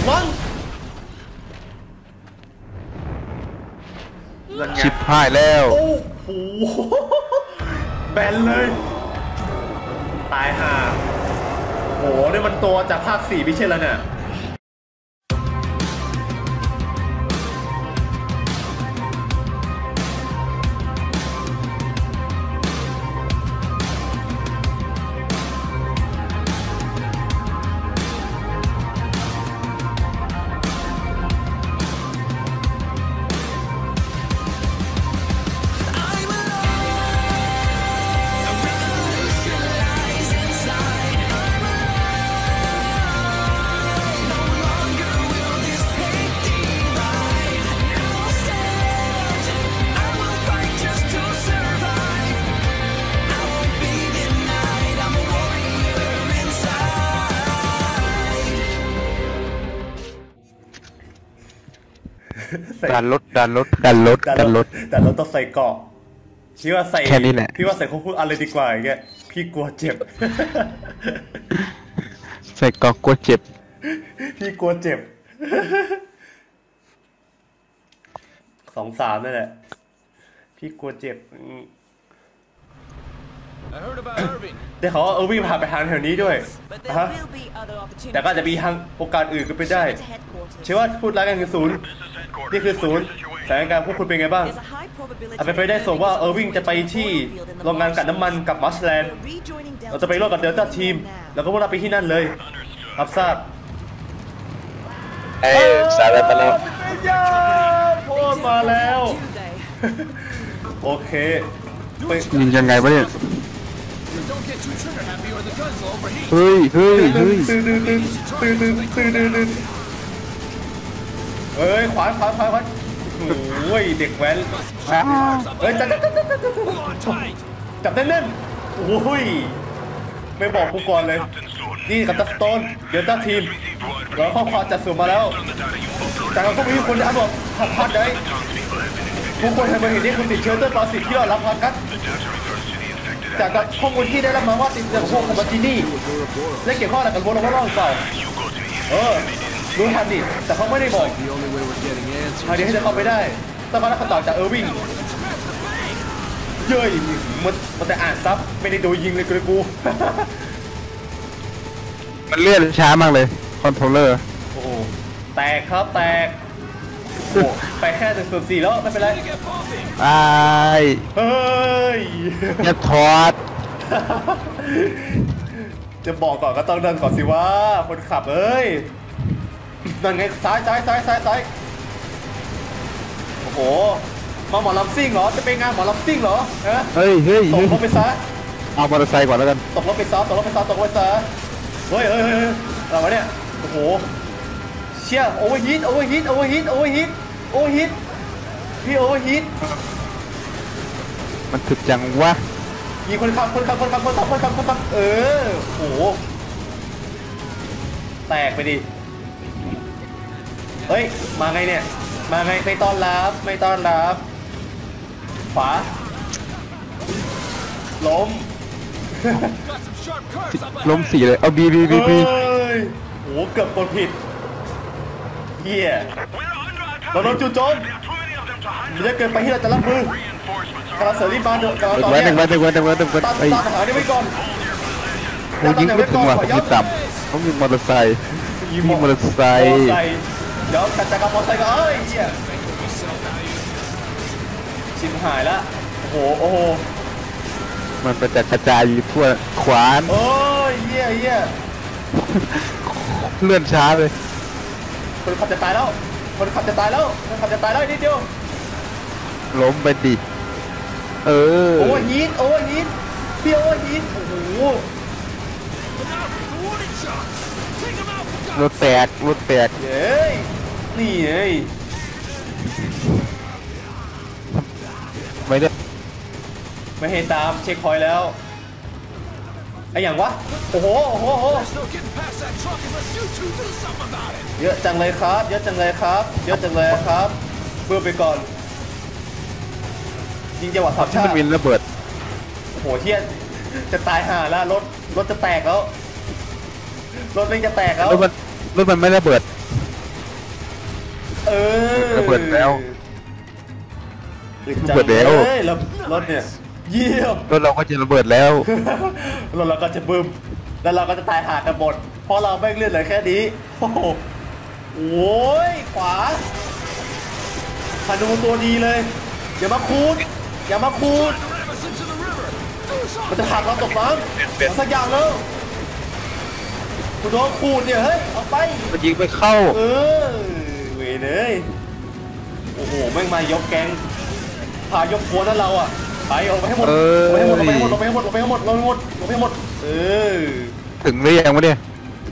มันชิบหายแล้วโอ้โหแบนเลยตายห่าโหนี่มันตัวจากภาค4ไม่ใช่แล้วเนี่ยดันรถต้องใส่เกาะพี่ว่าใส่แค่นี้แหละพี่ว่าใส่ควบคุมอะไรดีกว่าอย่างเงี้ยพี่กลัวเจ็บใส่กอกกลัวเจ็บพี่กลัวเจ็บ2-3นั่นแหละพี่กลัวเจ็บได้ข่าวว่าวิ่งผ่านไปทางแถวนี้ด้วยฮะแต่ก็จะมีทางโอกาสอื่นก็ไปได้เชื่อว่าพูดรายงานคือศูนย์นี่คือศูนย์สถานการณ์พวกคุณเป็นไงบ้างอาจเป็นไปได้ส่งว่าวิ่งจะไปที่โรงงานกัดน้ำมันกับมัสแลนด์เราจะไปร่วมกับเดลต้าทีมแล้วก็พวกเราไปที่นั่นเลยรับทราบสารตลอดพ่อมาแล้วโอเคยิงยังไงวะเนี่ยเฮ้ยขวานโอ้ยเด็กแว้นจับแน่นๆโอ้ยไม่บอกกูก่อนเลยนี่กับตัสโตนเดลต้าทีมเราข้อความจัดส่งมาแล้วแต่เราก็มีคนที่บอกพัดเลยทุกคนเคยเห็นนี่คุณติดเชื้อเตอร์ปรสิตที่เรารับพัดกันจากข้อมูลที่ได้รับมาว่าติดเชื้อพวกของมาจินี่และเกี่ยวข้องอะไรกับพวกเราว่าเล่าเปล่ารู้ทันดิแต่เขาไม่ได้บอกทางเดียวที่จะเข้าไปได้ต้องการรับคำตอบจากวิ่งเย้ยมันแต่อ่านซับไม่ได้โดนยิงเลยกูมันเลื่อนช้ามากเลยคอนโทรลเลอร์โอ้แตกครับแตกโอ้ไปแค่1/4แล้วไม่เป็นไรไอ้เฮ้ยอย่าถอดจะบอกก่อนก็ต้องเดินก่อนสิว่าคนขับนั่นไงซ้ายโอ้โหมาหมอลำซิ่งเหรอจะไปงานหมอลำซิ่งเหรอเฮ้ยตกรถไปซะเอามอเตอร์ไซค์ก่อนแล้วกันตกรถไปซะเฮ้ยอะไรวะเนี่ยโอ้โหเชี่ยโอเวอร์ฮีทพี่โอเวอร์ฮีทมันถึกจังวะยิงคนขับโอ้โหแตกไปดิเฮ้ยมาไงเนี่ยมาไงไม่ต้อนรับขวาล้ม4เลยเอาบีโอ้เกือบกดผิดเฮียเราโดนจู่โจมมันจะเกินไปที่เราจะรับมือกำลังเสริมรีบมาเถอะกำลังตอนนี้ตั้งหาได้ไว้ก่อนยิงไม่ถึงว่ะยิงต่ำต้องยิงมอเตอร์ไซค์เดี๋ยวจัดการมอเตอร์ไซค์ก็เฮียชิมหายละโอ้โหมันกระจายอยู่ทั่วขวานโอ้ยเฮียเลื่อนช้าเลยคนขับจะตายแล้วนิดเดียวล้มไปดิโอเวอร์ฮีทพี่โอเวอร์ฮีทโอ้โหรถแตกเย้ยนี่ไงไม่ให้ตามเช็คพอยต์แล้วไอ้อย่างวะโอ้โหเยอะจังเลยครับเบื่อไปก่อนยิงจังหวะสับชาติวินระเบิดโอ้โหเฮียจะตายห่าแล้วรถจะแตกแล้วรถมันจะแตกแล้วรถมันไม่ระเบิดเออระเบิดแล้วจังระเบิดแล้วเลยรถเนี่ยเยี่ยมรถเราก็จะระเบิดแล้วแล้วเราก็จะบึ้มแล้วเราก็จะตายหากันหมดเพราะเราไม่เลือดเหลือแค่นี้โอ้โหโอ้ยขวาธนูตัวดีเลยอย่ามาคูดอย่ามาคูดมันจะหักเราตกน้ำเอาสักอย่างแล้วกูโดนคูดเนี่ยเฮ้ยเอาไปมันยิงไม่เข้าเออเว้ยเลยโอ้โหแม่งมายกแกงพายกครัวนั่นเราอ่ะไปออกไปให้หมดออกไปให้หมดออกไปให้หมดออกไปให้หมดออกไปให้หมดออกไปให้หมดออกไปให้หมดเออถึงหรือยังวะเนี่ย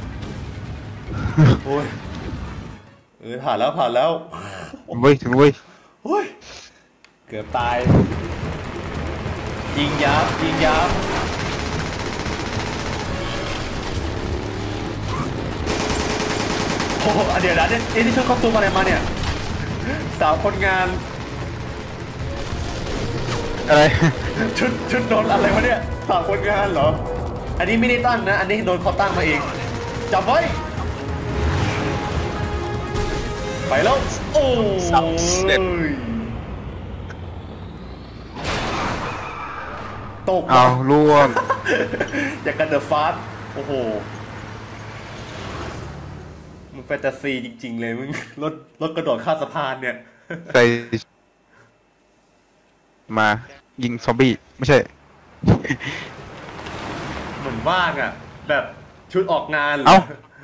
โอ้ยผ่านแล้วผ่านแล้วเว้ยถึงเว้ยโอ้ยเกือบตายยิงยับยิงยับโอ้โหเดี๋ยวนะนี่ชุดคอสตูมอะไรมาเนี่ยสาวคนงานอะไรชุดโดนอะไรวะเนี่ยสาวคนงานเหรออันนี้ไม่ได้ตั้งนะอันนี้โดนเขาตั้งมาเองจับไว้ไปแล้วโอ้ยตกเอาล่วงอยากกันเดอะฟาสโอ้โหมึงแฟนตาซีจริงๆเลยมึงรถกระโดดข้ามสะพานเนี่ยใส่มายิงซอมบี้ไม่ใช่เหมือนว่างอ่ะแบบชุดออกงานหรเอ้า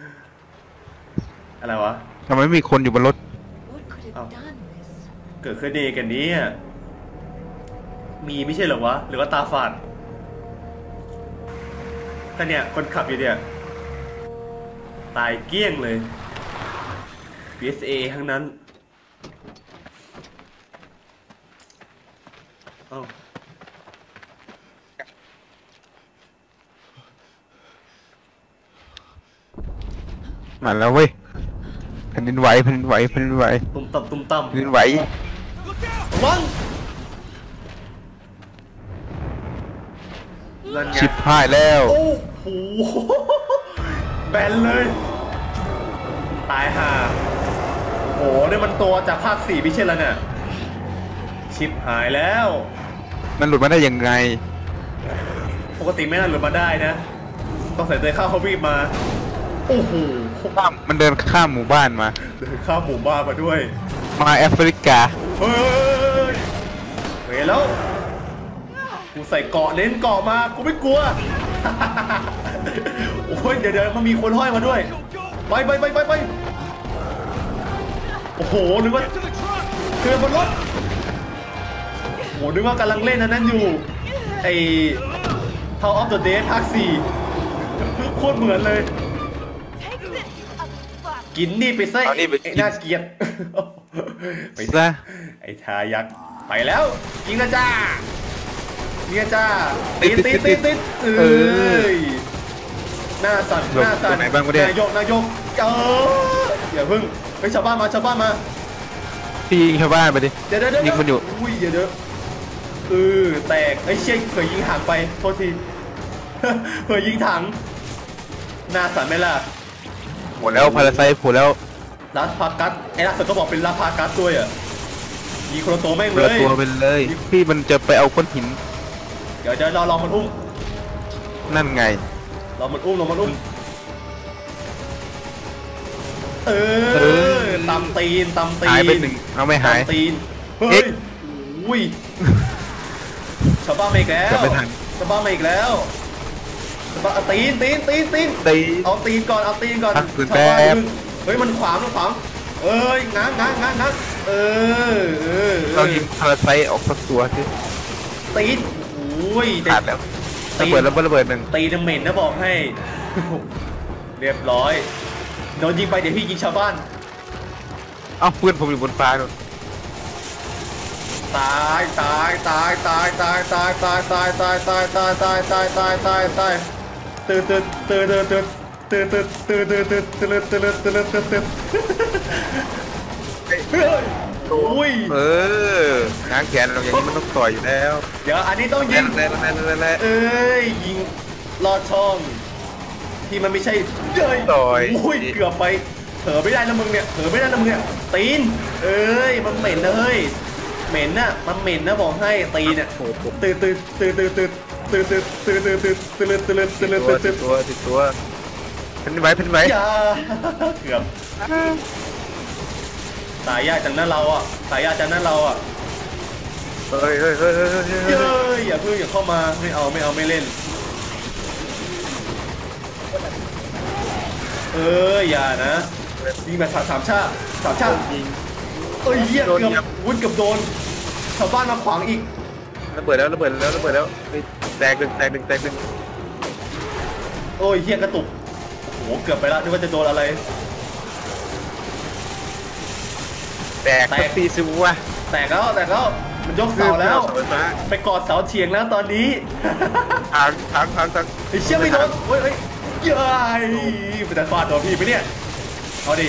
อะไรวะทำไมไม่มีคนอยู่บนรถ What could have done this? เกิดขึ้นดีกันนี้อ่ะมีไม่ใช่เหรอวะหรือว่าตาฝาดแต่เนี่ยคนขับอยู่เนี่ยตายเกลี้ยงเลย PSA ทั้งนั้นเอ้ามาแล้วเว้ยแผ่นดินไหวแผ่นดินไหวแผ่นดินไหวตุ้มต่ำตุ้มต่ำแผ่นดินไหวระวังนั่นไงชิบหายแล้วโอ้โหแบนเลยตายห่าโอ้เนี่ยมันตัวจากภาค4ไม่ใช่แล้วเนี่ยชิปหายแล้วมันหลุดมาได้ยังไงปกติไม่น่าหลุดมาได้นะต้องใส่เตยข้าวเขาบีบมาโอ้โหมันเดินข้ามหมู่บ้านมาเดินข้ามหมู่บ้านมาด้วยมาแอฟริกาเฮ้ยเฮ้ยแล้วกูใส่เกาะเน้นเกาะมากูไม่กลัว โอ้ยเดี๋ยวมันมีคนห้อยมาด้วยไปโอ้โหนึกว่าเคือบนรถโอ้โหนึกว่ากำลังเล่นอันนั้นอยู่ไอ้ House of the Dead ภาค4โคตรเหมือนเลย Take this, you ugly fuck! กินนี่ไปซะเอานี่ไปกินไอ้น่าเกลียด ไปซะไอ้ทายักษ์ไปแล้วยิงนะจ้ายิงนะจ้าติดเอ้ยหน้าสั่นหน้าสั่นไหนบ้างวะเนี่ยนายกอย่าพึ่งไปชาวบ้านมาพี่ยิงชาวบ้านไปดิเดี๋ยวยิงมันอยู่อุ้ยเดี๋ยวแตกไอ้เชี่ยเผื่อยิงถังไปโทษที เผื่อยิงถังหน้าสั่นไหมล่ะหมดแล้วพาราไซต์หมดแล้วลาพากัสไอ้ล่าสุดก็บอกเป็นลาพากัสด้วยอ่ะยิงคนละตัวแม่งเปิเลดยตัวไปเลย พี่มันจะไปเอาก้อนหินเดี๋ยวเราลองมันอุ้มนั่นไงลองมันอุ้มเอเอออตำตีนหายไปหนึ่งเอาไม่หายตำตีนเฮ้เอ็ยกซ์อุ้ยชาวบ้านมาอีกแล้วกลับไม่ทันชาวบ้านมาอีกแล้วชาวบ้านเอาตีนตีเอาตีนก่อนพักปืนชาวบ้านแป๊บเฮ้ยมันขวางเอ้ยง้างเออเรายิงพาราไซต์ออกสักตัวที่ตีนอุ้ยขาดแล้วระเบิดระเบิดหนึ่งตีนเหม็นนะบอกให้ เรียบร้อยโดนยิงไปเดี๋ยวพี่ยิงชาวบ้านเอ้าเพื่อนผมอยู่บนฟ้านู่นตายอุ้ยง้างแขนเราอย่างนี้มันต้องต่อยอยู่แล้วเดี๋ยวอันนี้ต้องยิงแน่เอ้ยยิงลอดช่องที่มันไม่ใช่เอ้ยต่อยอุ้ยเกือบไปเผลอไม่ได้นะมึงเนี่ยเผลอไม่ได้นะมึงเนี่ยตีนเอ้ยมันเหม็นนะเฮ้ยเหม็นน่ะมันเหม็นนะบอกให้ตีนเนี่ยตื่นตัวเป็นไหมอย่าเกือบสายยากจังนั้นเราอ่ะสายยากจังนั้นเราอ่ะเฮ้ยอย่าเพิ่งอย่าเข้ามาไม่เอาไม่เล่นอย่านะยิงแบบสามชายิงเหี้ยเกือบโดนชาวบ้านมาขวางอีกระเบิดแล้วแตกหนึ่งโอ้ยเหี้ยกระตุกโหเกือบไปแล้วนึกว่าจะโดนอะไรแตกตีซิวะแตกแล้วมันยกเสาแล้วไปกอดเสาเฉียงแล้วตอนนี้ทางไอ้เชี่ยไม่โดนเฮ้ยยัยมันจะฟาดโดนพี่ไหมเนี่ยเอาดิ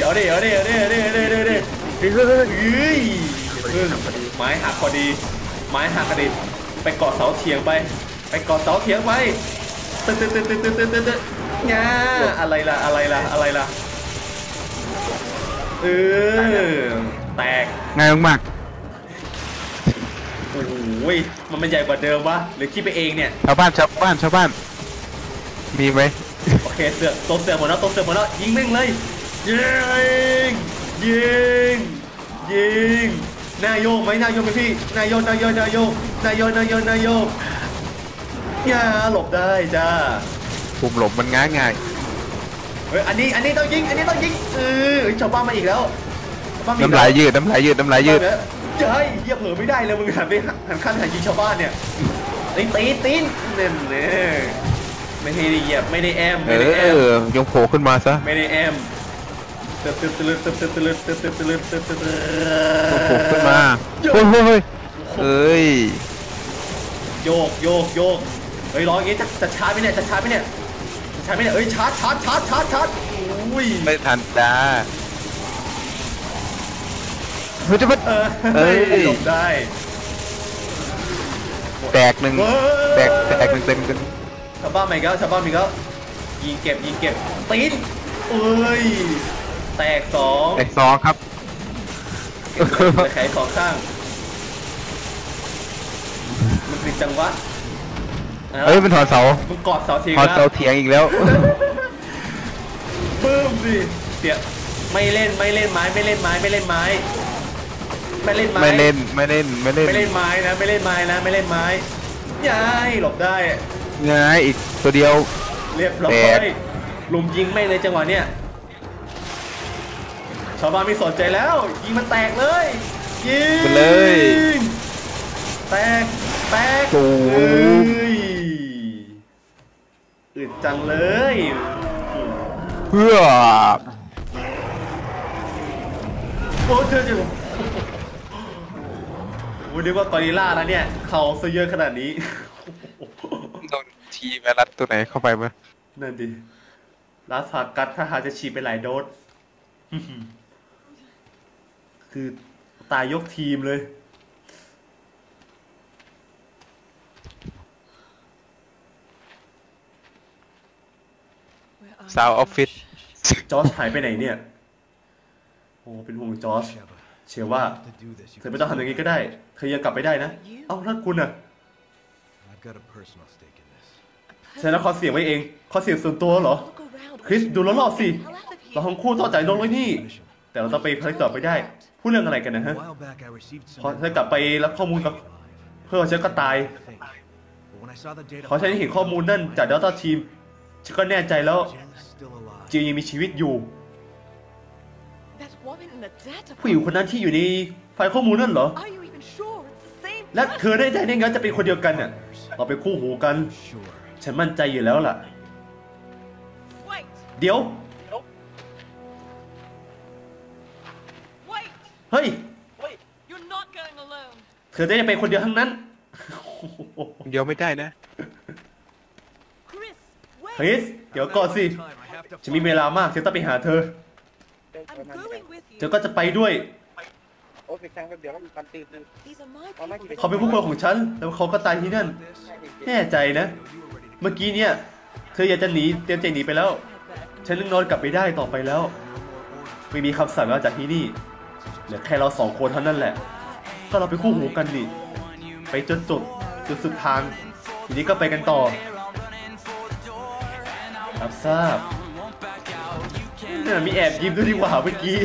ไม้หักพอดีไม้หักกระดิ่งไปกอดเสาเฉียงไปกอดเสาเฉียงไปตึ๊ดง่าอะไรล่ะแตกง่ายมากโอ้ยมันใหญ่กว่าเดิมวะหรือคิดไปเองเนี่ยชาวบ้านมีไหมโอเคเสือกหมดแล้วยิงแม่งเลยยิงนายโยกไหมพี่นายโยอย่าหลบได้จ้าปุ่มหลบมันง่ายเฮ้ยอันนี้ต้องยิงชาวบ้านมาอีกแล้วน้ำลายยืดเฮ้ยเหี้ยเผลอไม่ได้เลยมึงหันขั้นยิงชาวบ้านเนี่ยตีนเนี่ยไม่ให้เหยียบไม่ได้แอมยกโผล่ขึ้นมาซะไม่ได้แอมตึ๊ดโผล่ขึ้นมาเฮ้ยโยกเฮ้ยร้องอย่างงี้จะชาร์จไหมเนี่ยเอ้ยชาร์จอุ้ยไม่ทันจ้าเฮ้ยหลบได้แตกหนึ่งเต็มชาวบ้านมีก็ยิงเก็บตีนเอ้ยแตกสองครับแขนสองข้างมันติดจังวะเฮ้ยมันถอดเสามันกอดเสาเถียงอีกแล้วปื้มสิเสียไม่เล่นไม้นะไม่เล่นไม้ย้ายหลบได้ย้ายอีกตัวเดียวเรียบร้อยลุมยิงไม่ในจังหวะเนี้ยชาวบ้านไม่สนใจแล้วยิงมันแตกเลยยิงเลยแตกอึดจังเลยเพื่อโอ้เธอจะวันนี้ว่ากอริลล่าแล้วเนี่ยเขาซะเยอะขนาดนี้โดนทีไวรัสตัวไหนเข้าไปมั้ยนั่นดิลาสากัสถ้าหาจะฉีดไปหลายโดสคือตายยกทีมเลยซาวออฟฟิศจอร์จหายไปไหนเนี่ยโอ้เป็นห่วงจอร์จเชื่อว่าเธอไม่ต้องทำอย่างนี้ก็ได้เธอยังกลับไปได้นะเอ้าแล้วคุณอ่ะใช่แล้วข้อเสียงไว้เองข้อเสียงส่วนตัวเหรอคริสดูรอบๆสิเราทั้งคู่ต่อใจลงเลยนี่แต่เราต้องไปภารกิจต่อไปได้พูดเรื่องอะไรกันนะฮะพอเธอกลับไปรับข้อมูลกับเพื่อนฉันก็ตายพอฉันเห็นข้อมูลนั่นจากเดลต้าทีมฉันก็แน่ใจแล้วจิวยังมีชีวิตอยู่ผู้หญิงคนนั้นที่อยู่ในไฟล์ข้อมูลนั่นเหรอและเธอได้ใจได้งั้นจะเป็นคนเดียวกันเนี่ยเราเป็นคู่หูกันฉันมั่นใจอยู่แล้วล่ะเดี๋ยวเฮ้ยเธอได้ไปคนเดียวทั้งนั้นเดียวไม่ได้นะคริสเดี๋ยวก่อนสิฉันมีเวลามากฉันต้องไปหาเธอก็จะไปด้วยเขาเป็นผู้คนของฉันแล้วเขาก็ตายที่นั่นแน่ใจนะเมื่อกี้เนี่ยเธออยากจะหนีเตรียมใจหนีไปแล้วฉันนึกนอนกลับไปได้ต่อไปแล้วไม่มีคำสั่งมาจากที่นี่เหลือแค่เราสองคนเท่านั้นแหละถ้าเราไปคู่หูกันดิไปจนจุดสุดทางทีนี้ก็ไปกันต่อรับทราบเนี่ยมีแอบยิ้มด้วยดีกว่าเมื่อกี้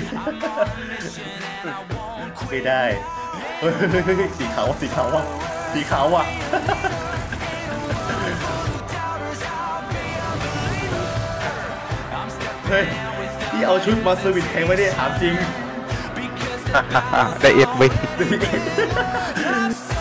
ไม่ได้เฮ้ยสีขาวว่ะสีขาวว่ะสีขาวว่ะ เฮ้ยที่เอาชุดมาเซอร์วิสแทงไว้ได้ถามจริงได้เอ็ดไว้